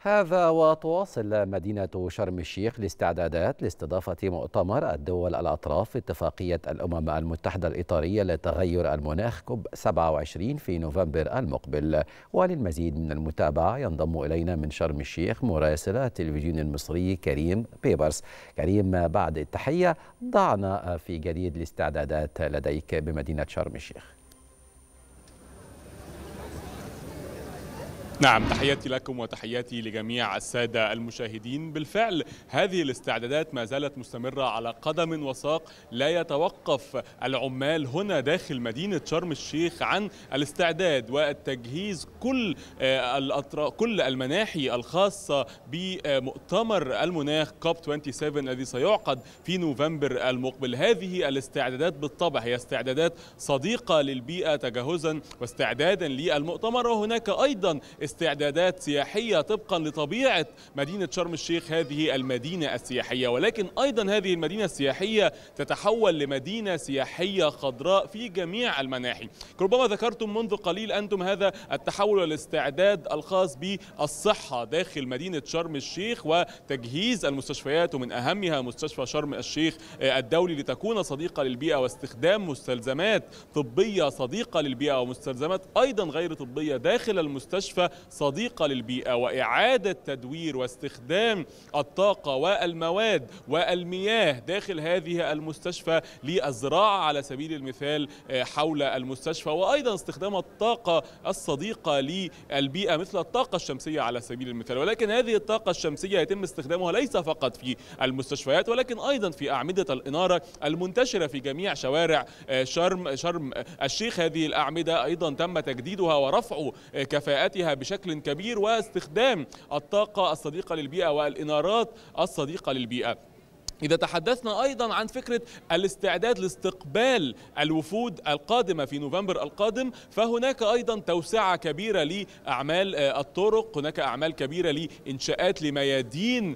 هذا وتواصل مدينة شرم الشيخ الاستعدادات لاستضافة مؤتمر الدول الأطراف في اتفاقية الأمم المتحدة الإطارية لتغير المناخ كوب 27 في نوفمبر المقبل. وللمزيد من المتابعة ينضم إلينا من شرم الشيخ مراسل التلفزيون المصري كريم بيبرس. كريم، بعد التحية ضعنا في جديد الاستعدادات لديك بمدينة شرم الشيخ. نعم، تحياتي لكم وتحياتي لجميع السادة المشاهدين. بالفعل هذه الاستعدادات ما زالت مستمرة على قدم وساق. لا يتوقف العمال هنا داخل مدينة شرم الشيخ عن الاستعداد والتجهيز كل المناحي الخاصة بمؤتمر المناخ كوب 27 الذي سيعقد في نوفمبر المقبل. هذه الاستعدادات بالطبع هي استعدادات صديقة للبيئة تجهزا واستعدادا للمؤتمر، وهناك أيضا استعدادات سياحية طبقا لطبيعة مدينة شرم الشيخ، هذه المدينة السياحية، ولكن أيضا هذه المدينة السياحية تتحول لمدينة سياحية خضراء في جميع المناحي. ربما ذكرتم منذ قليل أنتم هذا التحول والاستعداد الخاص بالصحة داخل مدينة شرم الشيخ وتجهيز المستشفيات، ومن أهمها مستشفى شرم الشيخ الدولي لتكون صديقة للبيئة، واستخدام مستلزمات طبية صديقة للبيئة ومستلزمات أيضا غير طبية داخل المستشفى صديقة للبيئة، وإعادة تدوير واستخدام الطاقة والمواد والمياه داخل هذه المستشفى للزراعة على سبيل المثال حول المستشفى، وأيضا استخدام الطاقة الصديقة للبيئة مثل الطاقة الشمسية على سبيل المثال. ولكن هذه الطاقة الشمسية يتم استخدامها ليس فقط في المستشفيات ولكن أيضا في أعمدة الإنارة المنتشرة في جميع شوارع شرم الشيخ. هذه الأعمدة أيضا تم تجديدها ورفع كفاءتها بشكل كبير، واستخدام الطاقة الصديقة للبيئة والإنارات الصديقة للبيئة. إذا تحدثنا أيضا عن فكرة الاستعداد لاستقبال الوفود القادمة في نوفمبر القادم، فهناك أيضا توسعة كبيرة لأعمال الطرق، هناك أعمال كبيرة لإنشاءات لميادين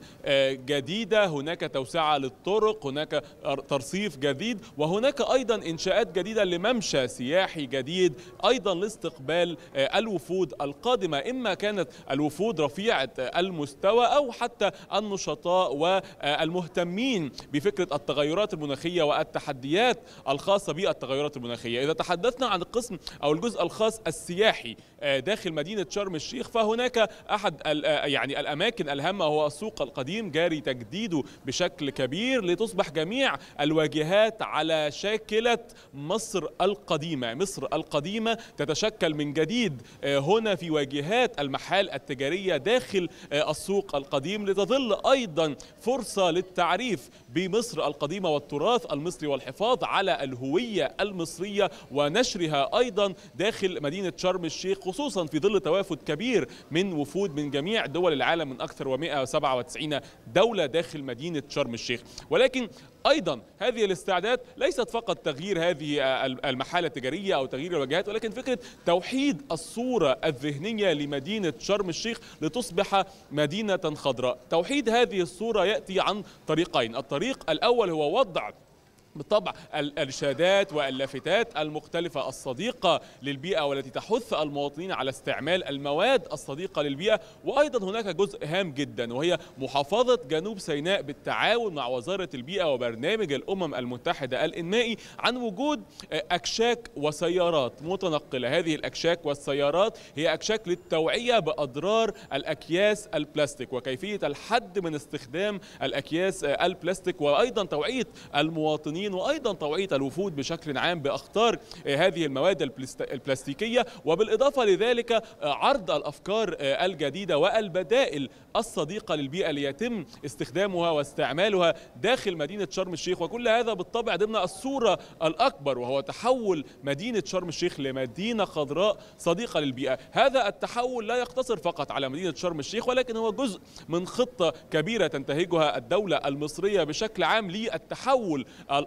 جديدة، هناك توسعة للطرق، هناك ترصيف جديد، وهناك أيضا إنشاءات جديدة لممشى سياحي جديد أيضا لاستقبال الوفود القادمة، إما كانت الوفود رفيعة المستوى أو حتى النشطاء والمهتمين بفكرة التغيرات المناخية والتحديات الخاصة بالتغيرات المناخية. إذا تحدثنا عن القسم أو الجزء الخاص السياحي داخل مدينة شرم الشيخ، فهناك أحد الأماكن الهامة هو السوق القديم، جاري تجديده بشكل كبير لتصبح جميع الواجهات على شاكلة مصر القديمة. مصر القديمة تتشكل من جديد هنا في واجهات المحال التجارية داخل السوق القديم، لتظل أيضا فرصة للتعريف بمصر القديمة والتراث المصري والحفاظ على الهوية المصرية ونشرها أيضا داخل مدينة شرم الشيخ، خصوصا في ظل توافد كبير من وفود من جميع دول العالم من أكثر و197 دولة داخل مدينة شرم الشيخ. ولكن أيضا هذه الاستعداد ليست فقط تغيير هذه المحالة التجارية أو تغيير الواجهات، ولكن فكرة توحيد الصورة الذهنية لمدينة شرم الشيخ لتصبح مدينة خضراء. توحيد هذه الصورة يأتي عن طريقين. الطريق الأول هو وضع بالطبع الإرشادات واللافتات المختلفة الصديقة للبيئة والتي تحث المواطنين على استعمال المواد الصديقة للبيئة، وأيضا هناك جزء هام جدا وهي محافظة جنوب سيناء بالتعاون مع وزارة البيئة وبرنامج الأمم المتحدة الإنمائي عن وجود أكشاك وسيارات متنقلة. هذه الأكشاك والسيارات هي أكشاك للتوعية بأضرار الأكياس البلاستيك وكيفية الحد من استخدام الأكياس البلاستيك، وأيضا توعية المواطنين وأيضا توعية الوفود بشكل عام بأخطار هذه المواد البلاستيكية، وبالإضافة لذلك عرض الأفكار الجديدة والبدائل الصديقة للبيئة ليتم استخدامها واستعمالها داخل مدينة شرم الشيخ. وكل هذا بالطبع ضمن الصورة الأكبر وهو تحول مدينة شرم الشيخ لمدينة خضراء صديقة للبيئة. هذا التحول لا يقتصر فقط على مدينة شرم الشيخ، ولكن هو جزء من خطة كبيرة تنتهجها الدولة المصرية بشكل عام للتحول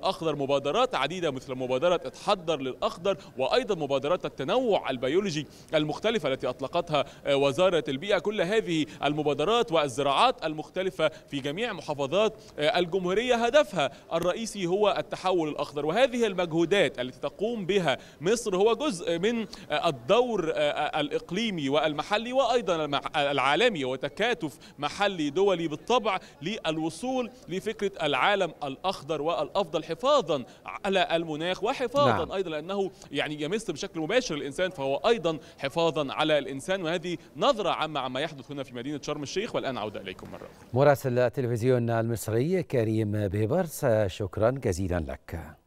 الأخضر مبادرات عديدة مثل مبادرة اتحضر للأخضر، وأيضا مبادرات التنوع البيولوجي المختلفة التي أطلقتها وزارة البيئة. كل هذه المبادرات والزراعات المختلفة في جميع محافظات الجمهورية هدفها الرئيسي هو التحول الأخضر. وهذه المجهودات التي تقوم بها مصر هو جزء من الدور الإقليمي والمحلي وأيضا العالمي، وتكاتف محلي دولي بالطبع للوصول لفكرة العالم الأخضر والأفضل حفاظا على المناخ وحفاظا أيضا لأنه يعني يمس بشكل مباشر الإنسان، فهو أيضا حفاظا على الإنسان. وهذه نظرة عامة عما يحدث هنا في مدينة شرم الشيخ. والآن عودة إليكم مرة أخرى. مراسل التلفزيون المصري كريم بيبرس، شكرا جزيلا لك.